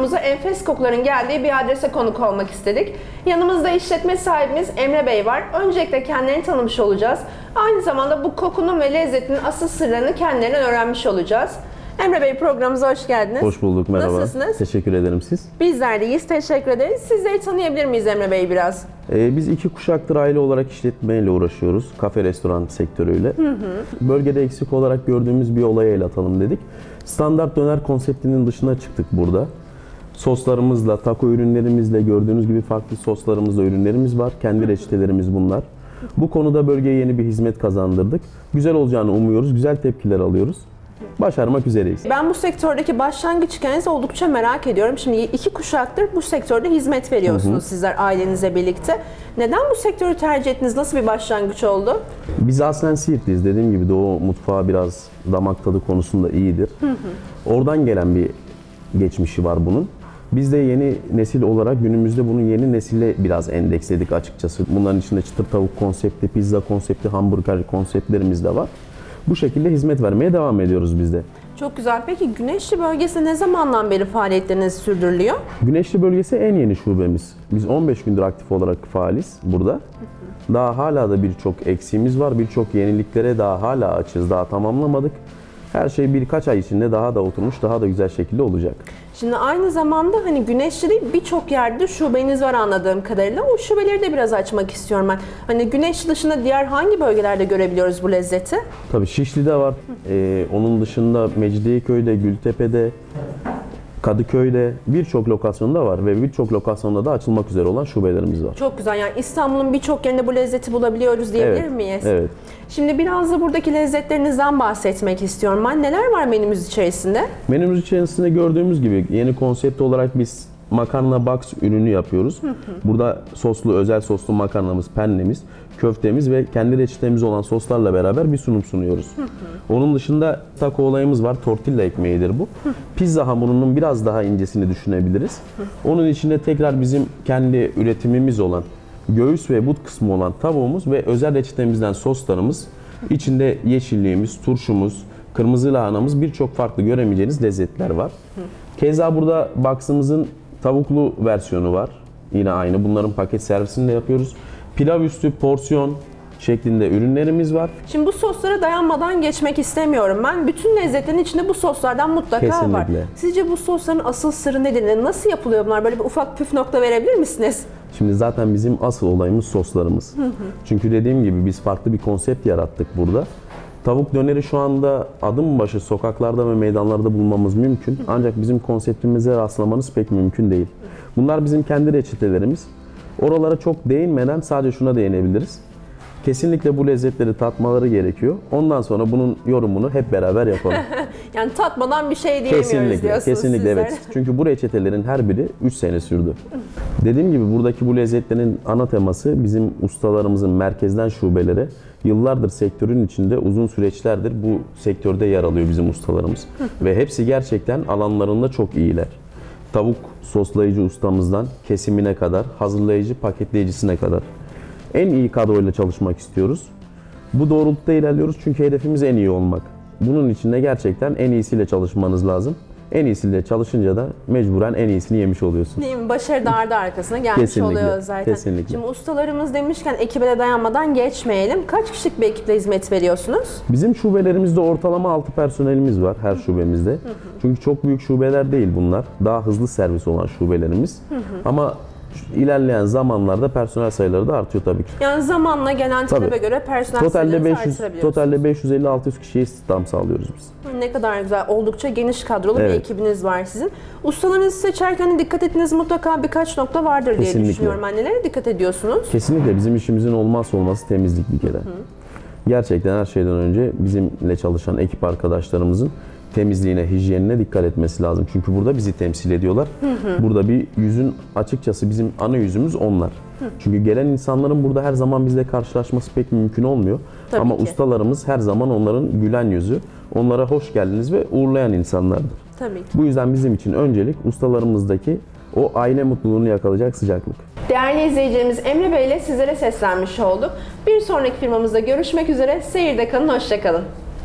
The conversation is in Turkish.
stüdyomuza enfes kokuların geldiği bir adrese konuk olmak istedik. Yanımızda işletme sahibimiz Emre Bey var. Öncelikle kendilerini tanımış olacağız. Aynı zamanda bu kokunun ve lezzetin asıl sırlarını kendilerinden öğrenmiş olacağız. Emre Bey, programımıza hoş geldiniz. Hoş bulduk, merhaba. Nasılsınız? Teşekkür ederim, siz? Bizler de iyiyiz, teşekkür ederiz. Sizleri tanıyabilir miyiz Emre Bey biraz? Biz 2 kuşaktır aile olarak işletmeyle uğraşıyoruz. Kafe, restoran sektörüyle. Bölgede eksik olarak gördüğümüz bir olaya el atalım dedik. Standart döner konseptinin dışına çıktık burada. Soslarımızla, taco ürünlerimizle, gördüğünüz gibi farklı soslarımızla ürünlerimiz var. Kendi reçetelerimiz bunlar. Bu konuda bölgeye yeni bir hizmet kazandırdık. Güzel olacağını umuyoruz, güzel tepkiler alıyoruz. Başarmak üzereyiz. Ben bu sektördeki başlangıç hikayenizi oldukça merak ediyorum. Şimdi 2 kuşaktır bu sektörde hizmet veriyorsunuz sizler ailenizle birlikte. Neden bu sektörü tercih ettiniz? Nasıl bir başlangıç oldu? Biz aslen Siirtliyiz. Dediğim gibi Doğu mutfağı biraz damak tadı konusunda iyidir. Oradan gelen bir geçmişi var bunun. Biz de yeni nesil olarak günümüzde bunu yeni nesile biraz endeksledik açıkçası. Bunların içinde çıtır tavuk konsepti, pizza konsepti, hamburger konseptlerimiz de var. Bu şekilde hizmet vermeye devam ediyoruz biz de. Çok güzel. Peki Güneşli bölgesi ne zamandan beri faaliyetleriniz sürdürülüyor? Güneşli bölgesi en yeni şubemiz. Biz 15 gündür aktif olarak faaliz burada. Daha hala da birçok eksiğimiz var. Birçok yeniliklere daha hala açığız. Daha tamamlamadık. Her şey birkaç ay içinde daha da oturmuş, daha da güzel şekilde olacak. Şimdi aynı zamanda hani Güneşli değil birçok yerde şubeniz var anladığım kadarıyla. O şubeleri de biraz açmak istiyorum ben. Hani Güneşli dışında diğer hangi bölgelerde görebiliyoruz bu lezzeti? Tabii Şişli'de var. Onun dışında Mecidiyeköy'de, Gültepe'de, Kadıköy'de birçok lokasyonda var ve birçok lokasyonda da açılmak üzere olan şubelerimiz var. Çok güzel. Yani İstanbul'un birçok yerinde bu lezzeti bulabiliyoruz diyebilir Evet, miyiz? evet. Şimdi biraz da buradaki lezzetlerinizden bahsetmek istiyorum ben. Neler var menümüz içerisinde? Menümüz içerisinde gördüğümüz gibi yeni konsept olarak biz makarna box ürünü yapıyoruz. Burada soslu, özel soslu makarnamız, pennemiz, köftemiz ve kendi reçetemiz olan soslarla beraber bir sunum sunuyoruz. Onun dışında taco olayımız var. Tortilla ekmeğidir bu. Pizza hamurunun biraz daha incesini düşünebiliriz. Onun içinde tekrar bizim kendi üretimimiz olan göğüs ve but kısmı olan tavuğumuz ve özel reçetemizden soslarımız, içinde yeşilliğimiz, turşumuz, kırmızı lahanamız, birçok farklı göremeyeceğiniz lezzetler var. Keza burada box'ımızın tavuklu versiyonu var. Yine aynı. Bunların paket servisini de yapıyoruz. Pilav üstü porsiyon şeklinde ürünlerimiz var. Şimdi bu soslara dayanmadan geçmek istemiyorum ben. Bütün lezzetlerin içinde bu soslardan mutlaka var. Kesinlikle. Sizce bu sosların asıl sırrı nedir? Nasıl yapılıyor bunlar? Böyle bir ufak püf nokta verebilir misiniz? Şimdi zaten bizim asıl olayımız soslarımız. Çünkü dediğim gibi biz farklı bir konsept yarattık burada. Tavuk döneri şu anda adım başı sokaklarda ve meydanlarda bulmamız mümkün. Ancak bizim konseptimize rastlamanız pek mümkün değil. Bunlar bizim kendi reçetelerimiz. Oralara çok değinmeden sadece şuna değinebiliriz. Kesinlikle bu lezzetleri tatmaları gerekiyor. Ondan sonra bunun yorumunu hep beraber yapalım. Yani tatmadan bir şey diyemiyoruz diyorsunuz kesinlikle sizler. evet. Çünkü bu reçetelerin her biri 3 sene sürdü. Dediğim gibi buradaki bu lezzetlerin ana teması bizim ustalarımızın merkezden şubelere yıllardır sektörün içinde uzun süreçlerdir bu sektörde yer alıyor bizim ustalarımız. Ve hepsi gerçekten alanlarında çok iyiler. Tavuk soslayıcı ustamızdan kesimine kadar, hazırlayıcı paketleyicisine kadar. En iyi kadroyla çalışmak istiyoruz. Bu doğrultuda ilerliyoruz çünkü hedefimiz en iyi olmak. Bunun için de gerçekten en iyisiyle çalışmanız lazım. En iyisiyle çalışınca da mecburen en iyisini yemiş oluyorsunuz. Değil mi? Başarı da ardı arkasına gelmiş Kesinlikle, oluyor zaten. kesinlikle. Şimdi ustalarımız demişken ekibe de dayanmadan geçmeyelim. Kaç kişilik bir ekiple hizmet veriyorsunuz? Bizim şubelerimizde ortalama 6 personelimiz var her şubemizde. Çünkü çok büyük şubeler değil bunlar. Daha hızlı servis olan şubelerimiz. Ama ilerleyen zamanlarda personel sayıları da artıyor tabii ki. Yani zamanla gelen talebe göre personel sayılarınızı artırabiliyorsunuz. Totalde 550-600 kişiye istihdam sağlıyoruz biz. Ne kadar güzel. Oldukça geniş kadrolu bir ekibiniz var sizin. Ustalarınızı seçerken dikkat ettiğiniz mutlaka birkaç nokta vardır diye düşünüyorum. Yani nelere dikkat ediyorsunuz? Kesinlikle bizim işimizin olmazsa olmazı temizlik bir kere. Gerçekten her şeyden önce bizimle çalışan ekip arkadaşlarımızın temizliğine, hijyenine dikkat etmesi lazım. Çünkü burada bizi temsil ediyorlar. Burada bir yüzün açıkçası bizim ana yüzümüz onlar. Çünkü gelen insanların burada her zaman bizle karşılaşması pek mümkün olmuyor. Tabii ama ki. ustalarımız her zaman onların gülen yüzü, onlara hoş geldiniz ve uğurlayan insanlardır. Tabii ki. Bu yüzden bizim için öncelik ustalarımızdaki o aile mutluluğunu yakalayacak sıcaklık. Değerli izleyicilerimiz, Emre Bey ile sizlere seslenmiş olduk. Bir sonraki firmamızda görüşmek üzere. Seyirde kalın, hoşça kalın.